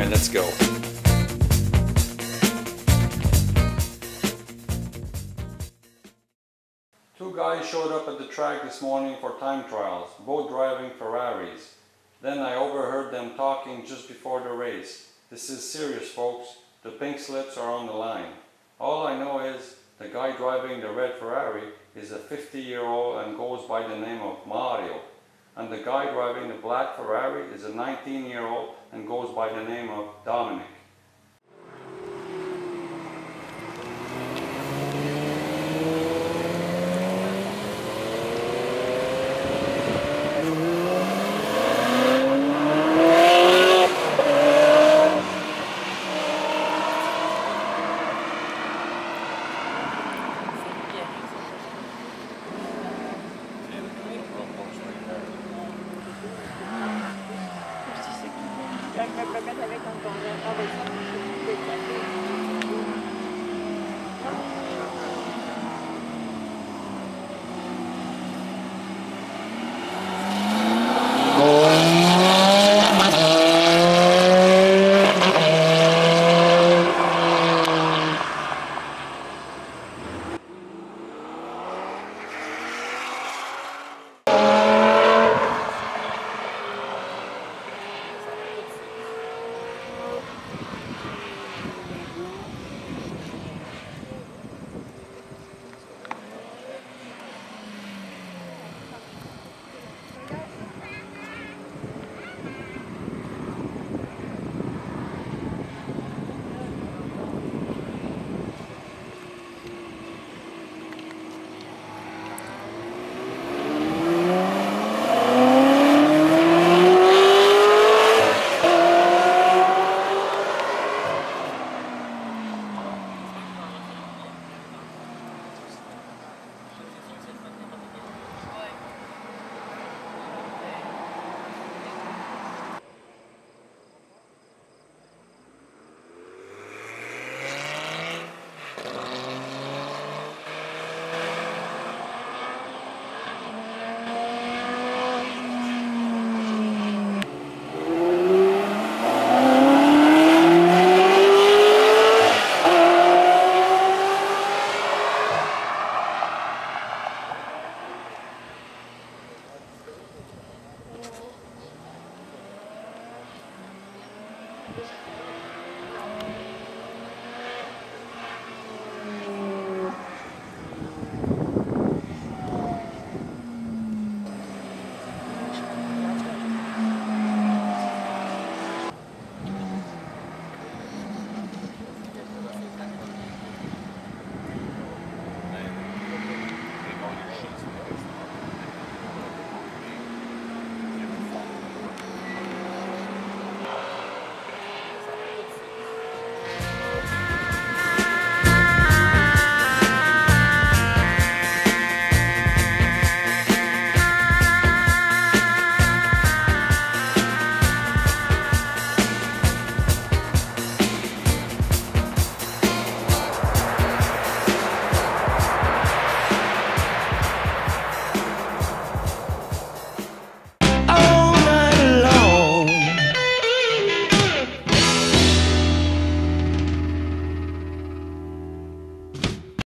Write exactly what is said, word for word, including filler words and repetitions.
Alright, let's go. Two guys showed up at the track this morning for time trials, both driving Ferraris. Then I overheard them talking just before the race. This is serious, folks. The pink slips are on the line. All I know is the guy driving the red Ferrari is a fifty year old and goes by the name of Mario. And the guy driving the black Ferrari is a nineteen year old and goes by the name of Dominic.